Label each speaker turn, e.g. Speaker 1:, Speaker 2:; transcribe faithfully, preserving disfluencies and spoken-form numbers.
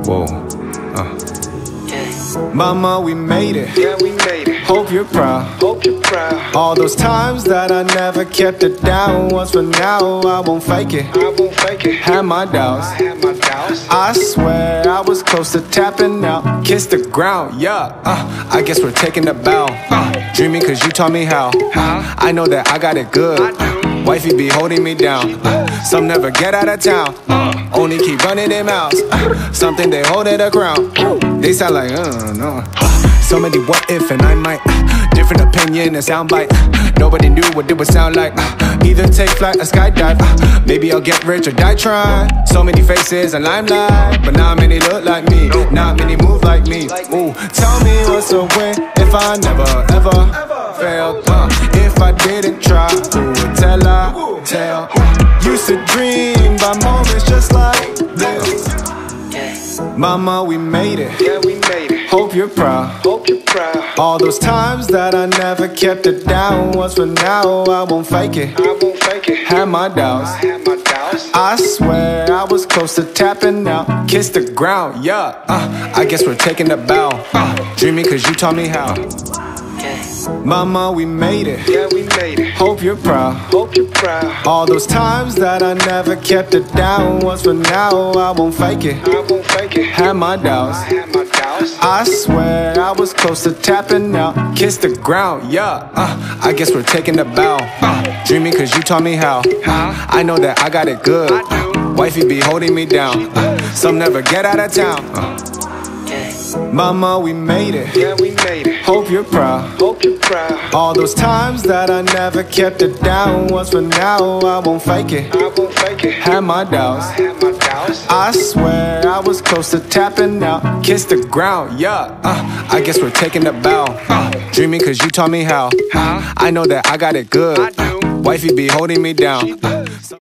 Speaker 1: Whoa. Uh. Mama, we made it.
Speaker 2: Yeah, we made it.
Speaker 1: Hope you're proud.
Speaker 2: Hope you're proud.
Speaker 1: All those times that I never kept it down was for now. I won't fake it.
Speaker 2: I won't fake it.
Speaker 1: Had my doubts.
Speaker 2: I had my doubts.
Speaker 1: I swear I was close to tapping out. Kiss the ground, yeah. Uh, I guess we're taking a bow. Uh, dreaming cause you taught me how. Uh, I know that I got it good. Uh, wifey be holding me down. Uh, some never get out of town. Uh, only keep running their mouths. Uh, something they hold in the crown. They sound like, uh, no. So many what if and I might. Different opinion and soundbite. Nobody knew what it would sound like. Either take flight or skydive. Maybe I'll get rich or die trying. So many faces and limelight, but not many look like me. Not many move like me. Ooh, tell me what's a win if I never ever failed. Uh, if I didn't try, who would tell I tell? Used to dream by moments just like this. Mama, we made it.
Speaker 2: Yeah, we made it.
Speaker 1: Hope you're proud.
Speaker 2: Hope you're proud.
Speaker 1: All those times that I never kept it down was for now. I won't fake it.
Speaker 2: I won't fake it.
Speaker 1: Had my doubts.
Speaker 2: I had my doubts.
Speaker 1: I swear I was close to tapping out. Kiss the ground, yeah. Uh, I guess we're taking a bow. Uh, dreaming cause you taught me how. Mama, we made it.
Speaker 2: Yeah, we made it.
Speaker 1: Hope you're proud.
Speaker 2: Hope you're proud.
Speaker 1: All those times that I never kept it down was for now. I won't fake it.
Speaker 2: I won't fake it.
Speaker 1: Had my doubts.
Speaker 2: I had my doubts.
Speaker 1: I swear I was close to tapping out. Kiss the ground, yeah. Uh, I guess we're taking a bow. Uh, dreaming cause you taught me how. Uh, I know that I got it good. Uh, wifey be holding me down. Uh, some never get out of town. Uh, Mama, we made it.
Speaker 2: Yeah, we made it.
Speaker 1: Hope you're proud.
Speaker 2: Hope you're proud.
Speaker 1: All those times that I never kept it down was for now. I won't fake it.
Speaker 2: I won't fake it.
Speaker 1: Had my doubts.
Speaker 2: I had my doubts.
Speaker 1: I swear I was close to tapping out. Kiss the ground, yeah. Uh, I guess we're taking a bow. Uh, dreaming cause you taught me how. Uh, I know that I got it good. Uh, wifey be holding me down. Uh,